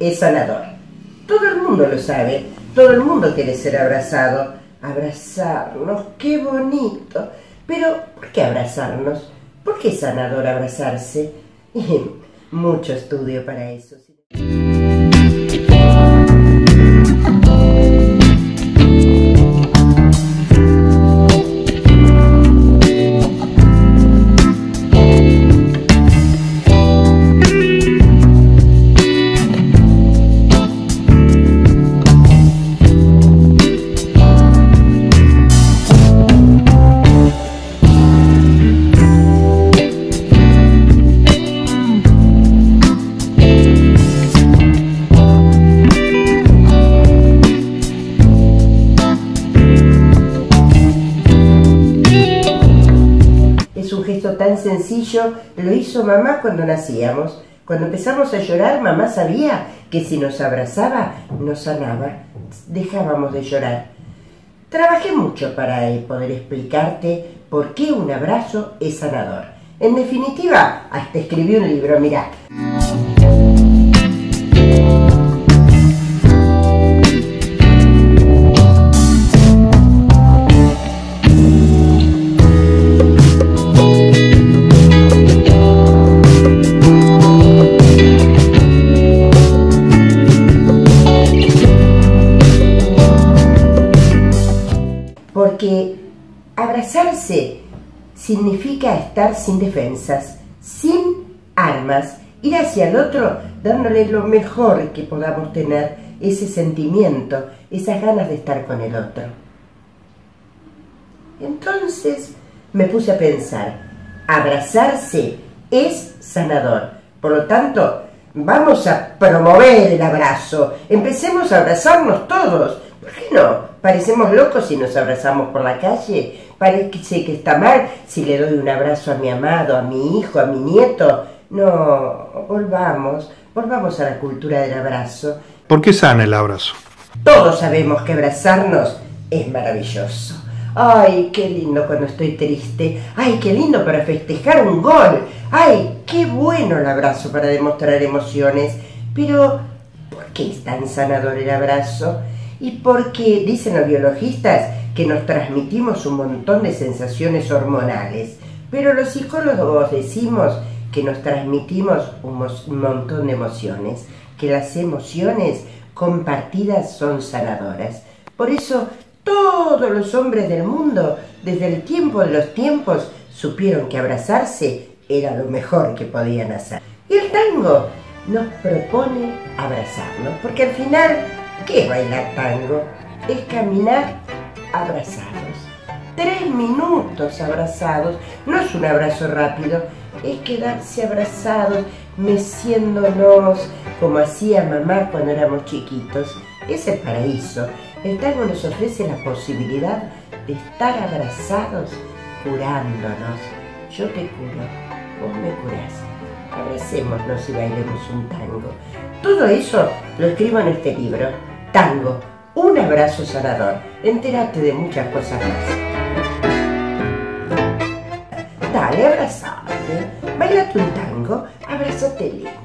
es sanador. Todo el mundo lo sabe, todo el mundo quiere ser abrazado. Abrazarnos, qué bonito. Pero, ¿por qué abrazarnos? ¿Por qué es sanador abrazarse? Mucho estudio para eso. Un gesto tan sencillo lo hizo mamá cuando nacíamos. Cuando empezamos a llorar, mamá sabía que si nos abrazaba, nos sanaba. Dejábamos de llorar. Trabajé mucho para poder explicarte por qué un abrazo es sanador. En definitiva, hasta escribí un libro, mirá. Porque abrazarse significa estar sin defensas, sin armas, ir hacia el otro dándole lo mejor que podamos tener, ese sentimiento, esas ganas de estar con el otro. Entonces me puse a pensar, abrazarse es sanador, por lo tanto vamos a promover el abrazo, empecemos a abrazarnos todos. ¿Por qué no? Parecemos locos si nos abrazamos por la calle. Parece que está mal si le doy un abrazo a mi amado, a mi hijo, a mi nieto. No, volvamos a la cultura del abrazo. ¿Por qué sana el abrazo? Todos sabemos que abrazarnos es maravilloso. Ay, qué lindo cuando estoy triste. Ay, qué lindo para festejar un gol. Ay, qué bueno el abrazo para demostrar emociones. Pero, ¿por qué es tan sanador el abrazo? Y porque dicen los biologistas que nos transmitimos un montón de sensaciones hormonales, pero los psicólogos decimos que nos transmitimos un montón de emociones, que las emociones compartidas son sanadoras. Por eso todos los hombres del mundo, desde el tiempo de los tiempos, supieron que abrazarse era lo mejor que podían hacer. Y el tango nos propone abrazarnos, porque al final, ¿qué es bailar tango? Es caminar abrazados. 3 minutos abrazados. No es un abrazo rápido, es quedarse abrazados, meciéndonos como hacía mamá cuando éramos chiquitos. Es el paraíso. El tango nos ofrece la posibilidad de estar abrazados, curándonos. Yo te curo, vos me curás. Abracémonos y bailemos un tango. Todo eso lo escribo en este libro, Tango, un abrazo sanador. Entérate de muchas cosas más. Dale, abrazate, bailate un tango, abrázate lindo.